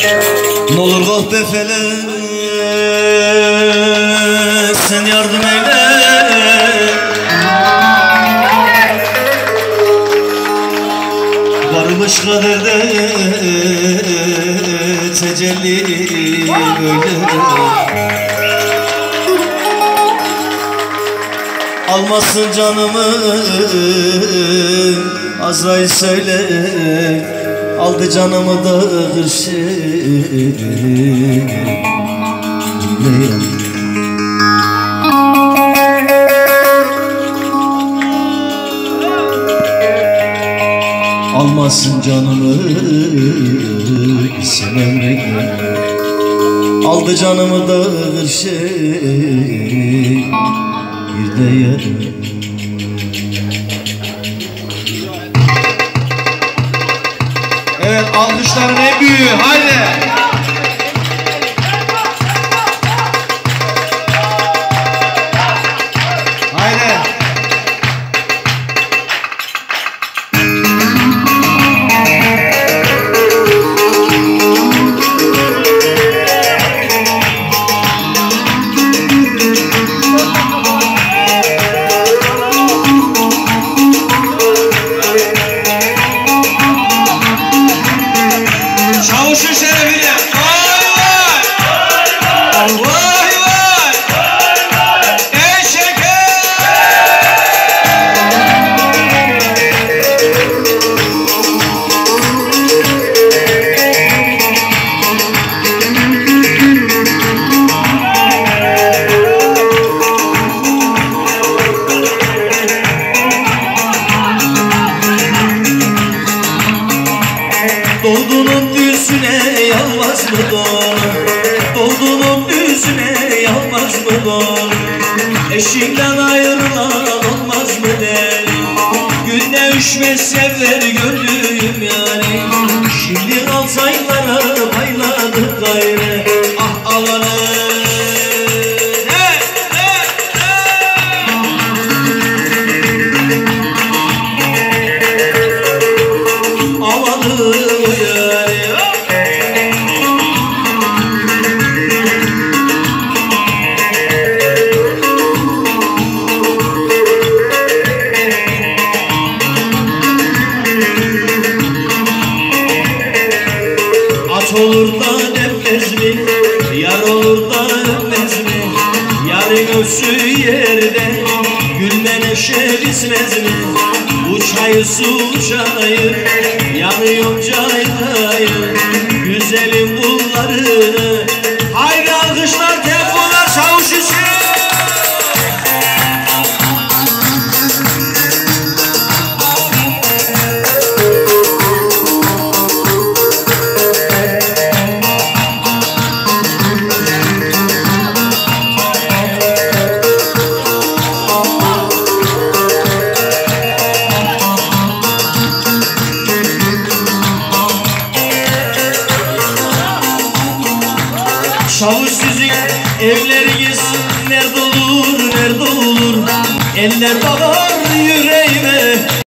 N'olur kalk be felek, sen yardım eyle. Varmış kaderde tecelli böyle. Almasın canımı Azrail söyle, aldı canımı da hırşın. Almasın canımı sen emredin, aldı canımı da hırşın. Bir de yarın evet, alkışların en büyüğü. Haydi. Haydi. Çavuşun şerefine. Vay vay. Vay vay. Ey şeker. Doğduğunun düzüne yalmaz mı doğru? Doğduğunun düzüne yalmaz mı doğru? Eşinden ayrılan olmaz mı derim? Günde 3 mezhepler gördüğüm yani. Şimdi Altaylara bayladı gayrı. Ah alanı. Aç olur da nefes mi? Yar olur da öpmez mi? Yarın ölsü yerde gülme neşe bitmez mi? Bu çayır su çayır, yanıyorum cayır cayır, güzelim bunlarını. Haydi alkışlar, tempolar, çavuş için. Çavuş sizin evleriniz nerede olur, nerede olur? Eller bağlar yüreğime.